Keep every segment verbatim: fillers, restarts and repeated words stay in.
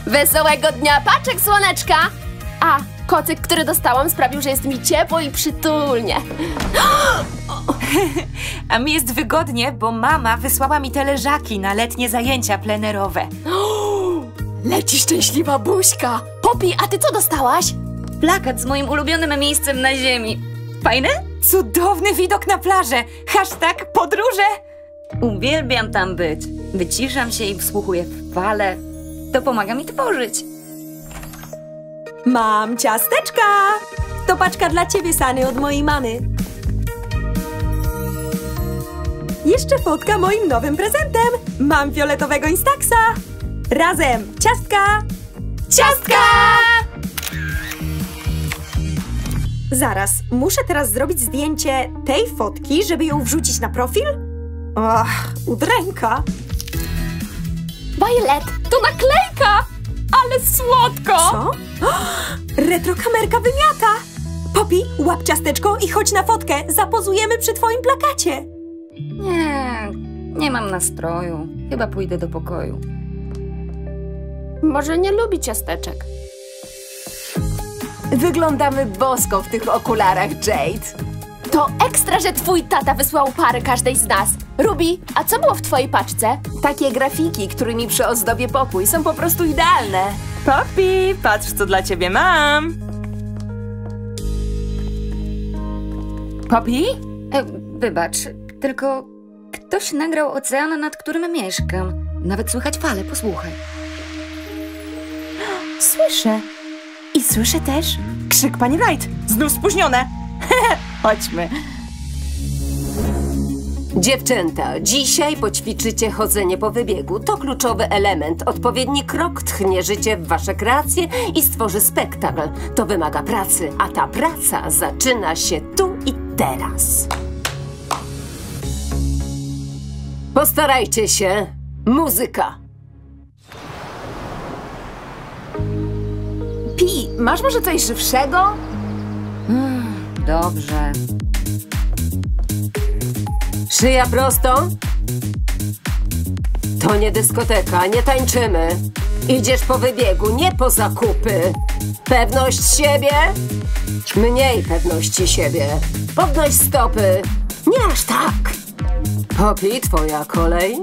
Wesołego dnia paczek, słoneczka! A, kocyk, który dostałam, sprawił, że jest mi ciepło i przytulnie. A mi jest wygodnie, bo mama wysłała mi te leżaki na letnie zajęcia plenerowe. Leci szczęśliwa buźka! Poppy, a ty co dostałaś? Plakat z moim ulubionym miejscem na ziemi. Fajne? Cudowny widok na plażę! Hashtag podróże! Uwielbiam tam być. Wyciszam się i wsłuchuję w fale. To pomaga mi tworzyć. Mam ciasteczka! To paczka dla ciebie, Sunny, od mojej mamy. Jeszcze fotka moim nowym prezentem. Mam fioletowego Instaxa. Razem ciastka! Ciastka! Zaraz, muszę teraz zrobić zdjęcie tej fotki, żeby ją wrzucić na profil? Och, udręka. Violet, to naklejka! Ale słodko! Co? Retrokamerka wymiata! Poppy, łap ciasteczko i chodź na fotkę. Zapozujemy przy twoim plakacie. Nie, nie mam nastroju. Chyba pójdę do pokoju. Może nie lubi ciasteczek. Wyglądamy bosko w tych okularach, Jade. To ekstra, że twój tata wysłał parę każdej z nas. Ruby, a co było w twojej paczce? Takie grafiki, którymi przyozdobię pokój, są po prostu idealne. Poppy, patrz, co dla ciebie mam. Poppy? E, wybacz, tylko ktoś nagrał ocean, nad którym mieszkam. Nawet słychać fale, posłuchaj. Słyszę. I słyszę też krzyk pani Wright. Znów spóźnione. Chodźmy. Dziewczęta, dzisiaj poćwiczycie chodzenie po wybiegu. To kluczowy element. Odpowiedni krok tchnie życie w wasze kreacje i stworzy spektakl. To wymaga pracy, a ta praca zaczyna się tu i teraz. Postarajcie się. Muzyka. Pi, masz może coś żywszego? Hmm, dobrze. Szyja prosto. To nie dyskoteka, nie tańczymy. Idziesz po wybiegu, nie po zakupy. Pewność siebie? Mniej pewności siebie. Podnoś stopy. Nie aż tak. Poppy, twoja kolej.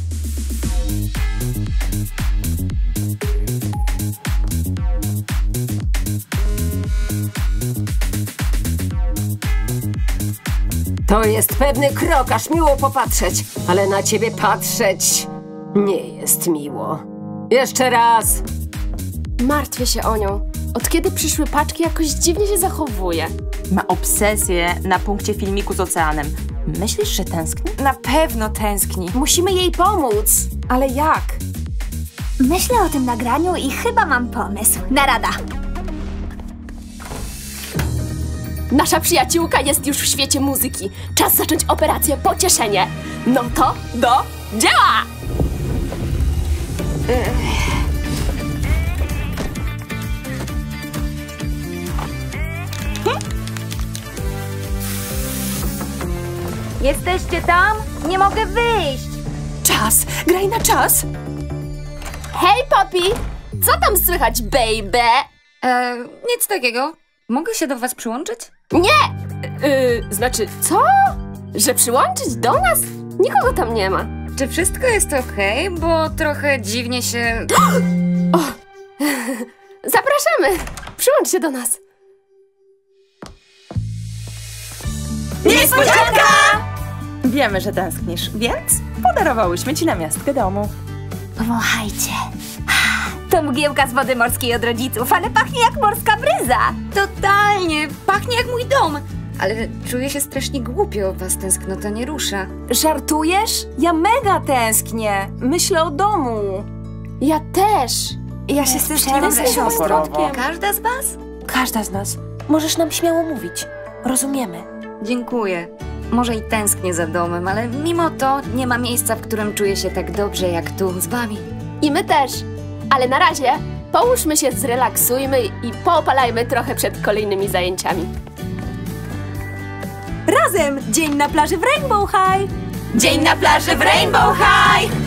To jest pewny krok, aż miło popatrzeć, ale na ciebie patrzeć nie jest miło. Jeszcze raz. Martwię się o nią. Od kiedy przyszły paczki, jakoś dziwnie się zachowuje. Ma obsesję na punkcie filmiku z oceanem. Myślisz, że tęskni? Na pewno tęskni. Musimy jej pomóc. Ale jak? Myślę o tym nagraniu i chyba mam pomysł. Narada. Nasza przyjaciółka jest już w świecie muzyki. Czas zacząć operację Pocieszenie. No to do dzieła! Jesteście tam? Nie mogę wyjść. Czas! Graj na czas! Hej, Poppy! Co tam słychać, baby? E, nic takiego. Mogę się do was przyłączyć? Nie! Yy, znaczy, co? Że przyłączyć do nas? Nikogo tam nie ma. Czy wszystko jest okej? Okay? Bo trochę dziwnie się... O, zapraszamy! Przyłącz się do nas. Niespodzianka! Wiemy, że tęsknisz, więc podarowałyśmy ci namiastkę domu. Powąchajcie. To mgiełka z wody morskiej od rodziców, ale pachnie jak morska bryza. Totalnie! Pachnie jak mój dom! Ale czuję się strasznie głupio, was tęsknota nie rusza. Żartujesz? Ja mega tęsknię. Myślę o domu. Ja też. Ja się stęskniłam za siostrą. Każda z was? Każda z nas. Możesz nam śmiało mówić. Rozumiemy. Dziękuję. Może i tęsknię za domem, ale mimo to nie ma miejsca, w którym czuję się tak dobrze jak tu z wami. I my też. Ale na razie połóżmy się, zrelaksujmy i poopalajmy trochę przed kolejnymi zajęciami. Razem! Dzień na plaży w Rainbow High! Dzień na plaży w Rainbow High!